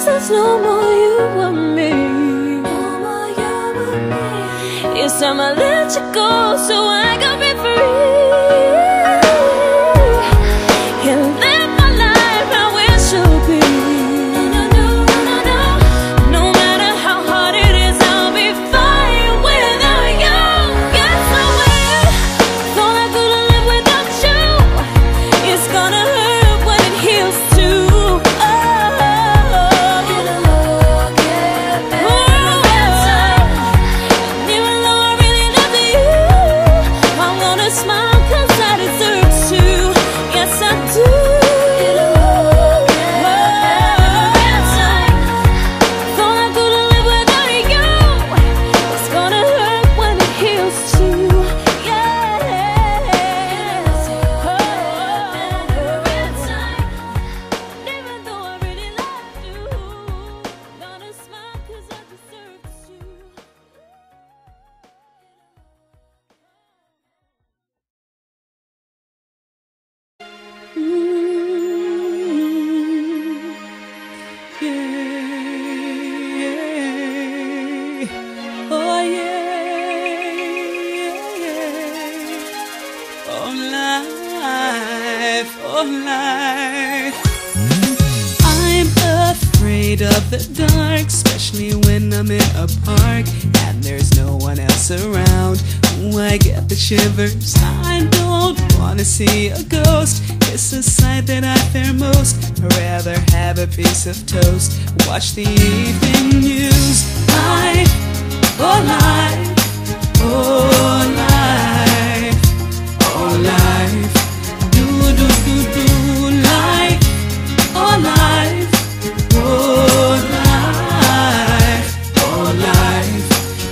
There's no more you and me. It's time I let you go so I can be free and live my life how it should be. No matter how hard it is, I'll be fine without you. Yes, I will. Thought I couldn't live without you. It's gonna hurt when it heals too. Smile 'cause I deserve to. Yes, I do. Thought I couldn't live without you. It's gonna hurt when it heals too. Yeah. Even though I really love you, gonna smile 'cause I deserve to. Life. I'm afraid of the dark, especially when I'm in a park and there's no one else around. Ooh, I get the shivers. I don't wanna see a ghost. It's a sight that I fear most. I'd rather have a piece of toast, watch the evening news. Life, oh life, oh life, oh life. Life, oh life, oh life, oh life.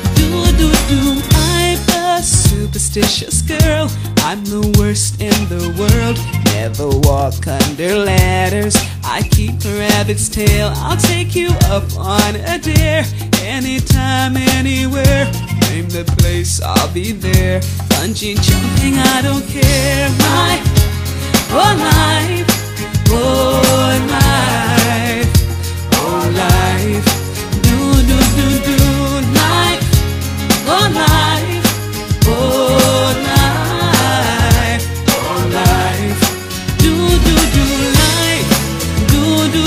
I'm a superstitious girl. I'm the worst in the world. Never walk under ladders. I keep a rabbit's tail. I'll take you up on a dare. Anytime, anywhere. Name the place, I'll be there. Bungee jumping, I don't care. Life, oh life, oh life, oh life. Do life, oh life, oh life, oh life. Do life, do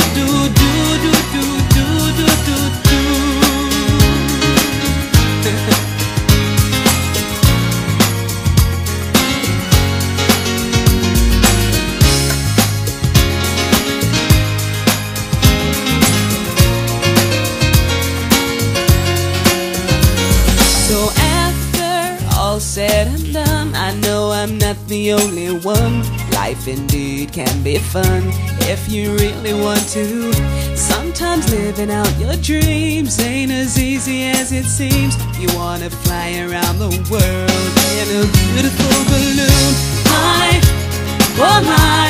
said and done, I know I'm not the only one. Life indeed can be fun if you really want to. Sometimes living out your dreams ain't as easy as it seems. You wanna fly around the world in a beautiful balloon. Life, oh life.